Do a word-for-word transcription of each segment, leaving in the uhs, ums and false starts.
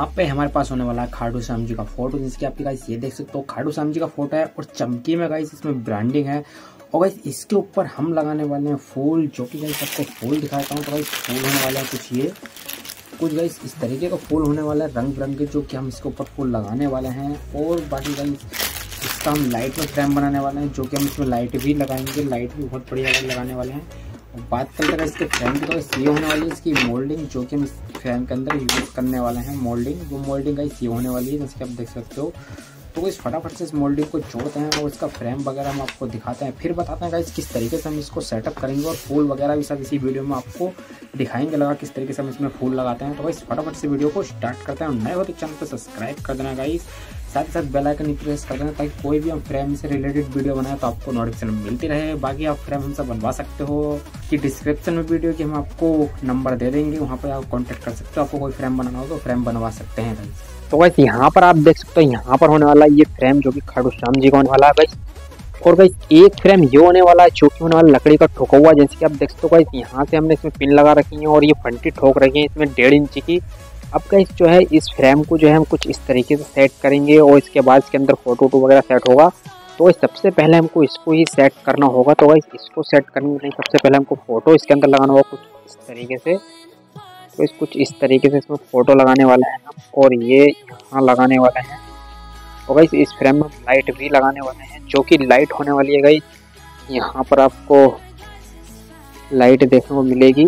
यहाँ पे हमारे पास होने वाला है खाटू श्याम जी का फोटो, जिसकी आप गाइस ये देख सकते हो खाटू श्याम जी का फोटो है और चमकी में गाइस इसमें ब्रांडिंग है। और गाइस इसके ऊपर हम लगाने वाले हैं फूल, जो कि गाइस आपको फूल दिखाता हूँ। तो गाइस फूल होने वाले हैं कुछ ये कुछ गाइस इस तरीके का फूल होने वाला है, रंग बिरंगे, जो कि हम इसके ऊपर फूल लगाने वाले हैं। और बाकी गाइस इसका हम लाइट में फ्रेम बनाने वाले हैं, जो कि हम इसमें लाइट भी लगाएंगे, लाइट भी बहुत बढ़िया लगाने वाले हैं। और बात करते हैं इसके फ्रेम की, तो ये होने वाली है इसकी मोल्डिंग, जो कि हम इस फ्रेम के अंदर यूज़ करने वाले हैं। मोल्डिंग वो मोल्डिंग गाइस ये होने वाली है, जैसे कि आप देख सकते हो। तो इस फटाफट से इस मोल्डिंग को जोड़ते हैं और इसका फ्रेम वगैरह हम आपको दिखाते हैं, फिर बताते हैं गाइस किस तरीके से हम इसको सेटअप करेंगे। और फूल वगैरह भी सब इसी वीडियो में आपको दिखाएंगे लगा किस तरीके से हम इसमें फूल लगाते हैं। तो गाइस फटाफट से वीडियो को स्टार्ट करते हैं। नए हो तो चैनल को सब्सक्राइब कर देना गाइस, साथ ही साथ बेल आइकन भी प्रेस कर देना, ताकि कोई भी हम फ्रेम से रिलेटेड वीडियो बनाए तो आपको नोटिफिकेशन मिलती रहे। बाकी आप फ्रेम हमसे बनवा सकते हो कि डिस्क्रिप्शन में वीडियो की हम आपको नंबर दे देंगे, वहाँ पर आप कॉन्टैक्ट कर सकते हो। आपको कोई फ्रेम बनाना हो तो फ्रेम बनवा सकते हैं गाइस। तो गाइस यहाँ पर आप देख सकते हो, यहाँ पर होने वाला ये फ्रेम जो कि खाटू श्याम जी का होने वाला है गाइस। और गाइस एक फ्रेम ये होने वाला है जो कि होने वाला लकड़ी का ठोका हुआ, जैसे कि आप देख सकते हो गाइस। यहाँ से हमने इसमें पिन लगा रखी है और ये फंटी ठोक रखी है इसमें डेढ़ इंच की। अब गाइस जो है इस फ्रेम को जो है हम कुछ इस तरीके से सेट करेंगे और इसके बाद इसके अंदर फोटो वोटो वगैरह सेट होगा। तो सबसे पहले हमको इसको ही सेट करना होगा। तो गाइस इसको सेट करने के लिए सबसे पहले हमको फोटो इसके अंदर लगाना होगा कुछ इस तरीके से। तो इस कुछ इस तरीके से इसमें फोटो लगाने वाले हैं हम, और ये यहाँ लगाने वाले हैं। और गाइस इस फ्रेम में लाइट भी लगाने वाले हैं, जो कि लाइट होने वाली है गाइस। यहाँ पर आपको लाइट देखने को मिलेगी।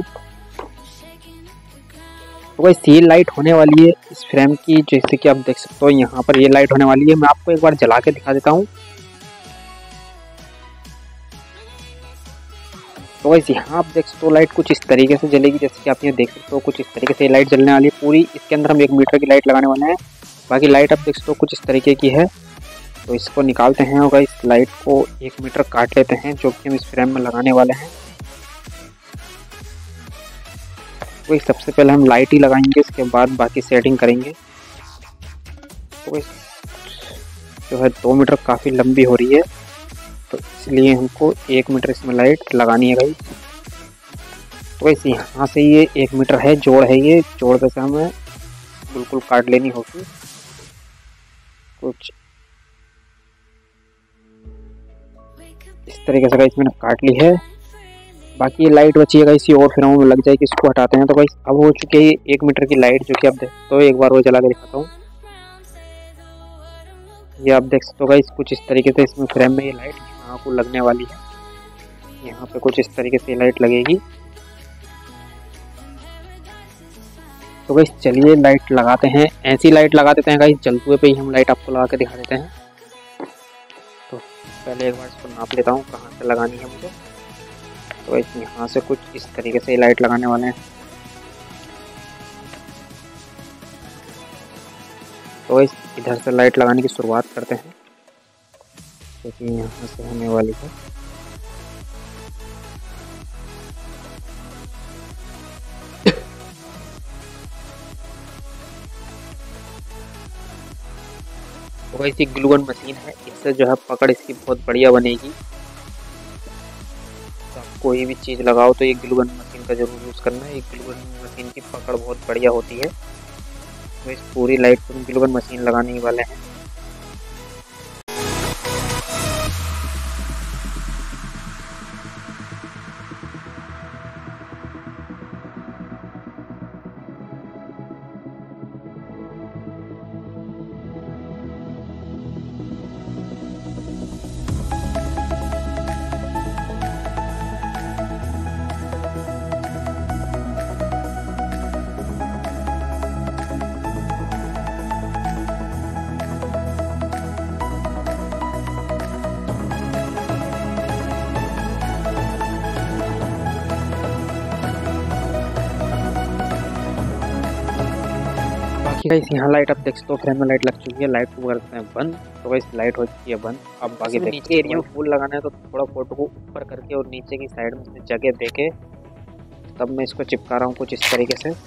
तो गाइस ये लाइट होने वाली है इस फ्रेम की, जैसे कि आप देख सकते हो यहाँ पर ये लाइट होने वाली है। मैं आपको एक बार जला के दिखा देता हूँ। तो गाइस यहाँ आप देख सकते हो लाइट कुछ इस तरीके से जलेगी, जैसे कि आप ये देख सकते हो कुछ इस तरीके से लाइट जलने वाली है पूरी। इसके अंदर हम एक मीटर की लाइट लगाने वाले हैं। बाकी लाइट आप देख सकते हो कुछ इस तरीके की है। तो इसको निकालते हैं और गाइस लाइट को एक मीटर काट लेते हैं, जो कि हम इस फ्रेम में लगाने वाले हैं। तो सबसे पहले हम लाइट ही लगाएंगे, इसके बाद बाकी सेटिंग करेंगे। तो जो है दो मीटर काफ़ी लंबी हो रही है, तो इसलिए हमको एक मीटर इसमें लाइट लगानी है गाइस। तो इस यहाँ से ये एक मीटर है, जोड़ है, ये जोड़ पे से हमें बिल्कुल काट लेनी होगी कुछ इस तरीके से गाइस मैंने काट ली है। बाकी ये लाइट बची है गाइस, ये और फ्रेमों में लग जाएगी, इसको हटाते हैं। तो गाइस अब हो चुकी है एक मीटर की लाइट, जो कि आप देख सकते हो। एक बार वो जला के दिखाता हूँ। ये आप देख सकते हो गाइस कुछ इस तरीके से इसमें फ्रेम में ये लाइट यहाँ को लगने वाली है। यहाँ पे कुछ इस तरीके से लाइट लगेगी। तो गाइस चलिए लाइट लगाते हैं, ऐसी लाइट लगा देते हैं गाइस, जलते हुए पे ही हम लाइट आपको लगा के दिखा देते हैं। तो पहले एक बार इसको नाप लेता हूँ कहाँ से लगानी है मुझे। तो इस यहाँ से कुछ इस तरीके से लाइट लगाने वाले हैं। तो इस इधर से लाइट लगाने की शुरुआत करते हैं, क्योंकि तो यहाँ से होने वाली है। तो इसी ग्लू गन मशीन है, इससे जो है पकड़ इसकी बहुत बढ़िया बनेगी। कोई भी चीज़ लगाओ तो ये ग्लू गन मशीन का जरूर यूज़ करना है। ये ग्लू गन मशीन की पकड़ बहुत बढ़िया होती है। तो इस पूरी लाइट पर ग्लू गन मशीन लगाने ही वाले हैं। गाइस यहाँ लाइट आप देख सकते हो, फ्रेम में लाइट लग चुकी है। लाइट को करते हैं बंद। तो गाइस लाइट हो चुकी है बंद। अब बाकी नीचे एरिया में फूल लगाना है, तो थोड़ा फोटो को ऊपर करके और नीचे की साइड में जगह देके तब मैं इसको चिपका रहा हूँ कुछ इस तरीके से।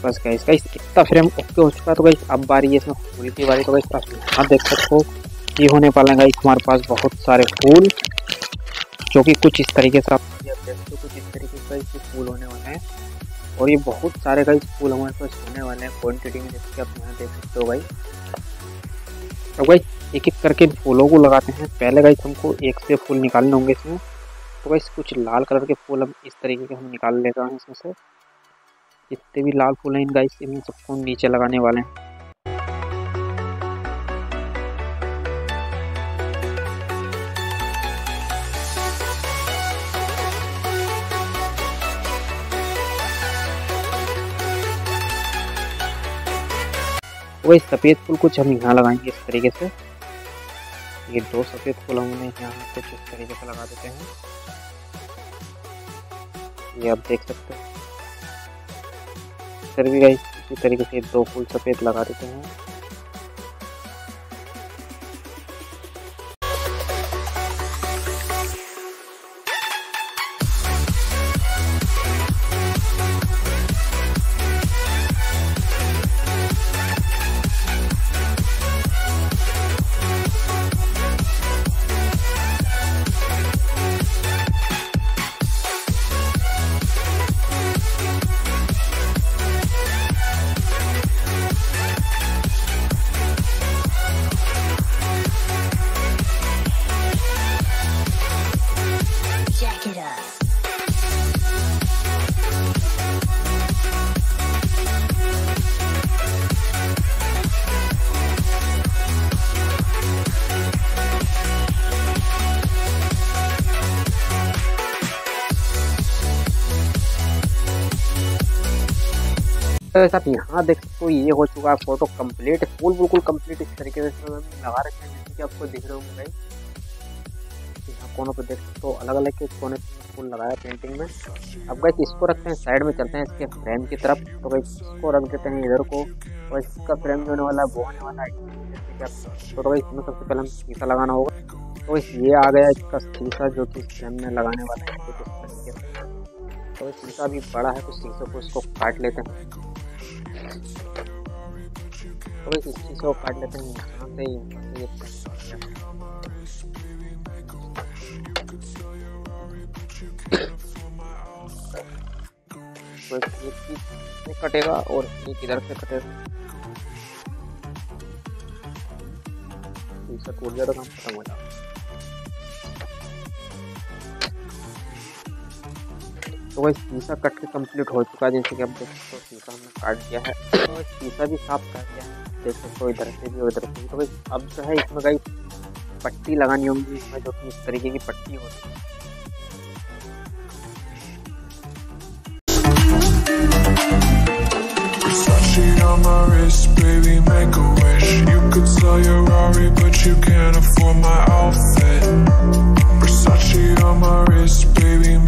बस गाइस गाइस इतना फ्रेम ओके हो चुका है। तो गाइस अब बारी है इसमें फूल की बारी। तो गाइस आप यहाँ देख सकते हो ये होने वाला है गाइस हमारे पास बहुत सारे फूल, जो कि कुछ इस तरीके से आप देख सकते हो, कुछ इस तरीके से गाइस फूल होने वाले हैं। और ये बहुत सारे गाइस फूल हमारे पास होने वाले हैं क्वांटिटी में, जैसे कि आप यहाँ देख सकते हो गाइस। तो गाइस एक एक करके फूलों को लगाते हैं। पहले गाइस हमको एक से फूल निकालने होंगे इसमें। तो गाइस कुछ लाल कलर के फूल हम इस तरीके के हम निकाल ले रहे हैं इसमें से। जितने भी लाल फूल हैं इन गाइस इन सबको नीचे लगाने वाले हैं। तो गाइस सफ़ेद फूल कुछ हम यहाँ लगाएंगे इस तरीके से। ये दो सफ़ेद फूल हमने यहाँ कुछ इस तरीके से लगा देते हैं, ये आप देख सकते हैं। फिर भी गाइस इसी तरीके से दो फूल सफ़ेद लगा देते हैं। तो आप यहाँ देख सकते हो ये हो चुका है फोटो कंप्लीट, फुल बिल्कुल कंप्लीट इस तरीके से इसमें लगा रखे हैं, जैसे कि आपको दिख रहे होंगे गाइस। यहाँ कोनों पे देख सकते हो अलग अलग के कोने पे फूल लगाया पेंटिंग में। अब गाइस इसको रखते हैं साइड में, चलते हैं इसके फ्रेम की तरफ। तो गाइस इसको रख देते हैं इधर को, और इसका फ्रेम जो होने वाला है वो होने वाला है जैसे कि आप। तो गाइस इसमें सबसे पहले हम शीशा लगाना होगा। तो गाइस ये आ गया इसका शीशा जो कि इस फ्रेम में लगाने वाला है कुछ इस तरीके से। तो शीशा भी बड़ा है तो शीशे को इसको काट लेते हैं। तो इस चीज़ को काट लेते हैं यहाँ से ये तो एक चीज कटेगा और एक इधर से कटेगा। शीशा टूट गया तो काम खत्म हो जाएगा। तो वही शीशा कट के कंप्लीट हो चुका है, जैसे कि आप देख सकते हो शीशा हमने काट दिया है। तो शीशा भी साफ कर दिया है, देख सकते हो इधर से भी और इधर से भी। तो भाई अब जो है इसमें गाइस पट्टी लगानी होगी इसमें, जो कि इस तरीके की पट्टी होती है। On my wrist, baby, make a wish. You could sell your Rari, but you can't afford my outfit. Versace on my wrist, baby.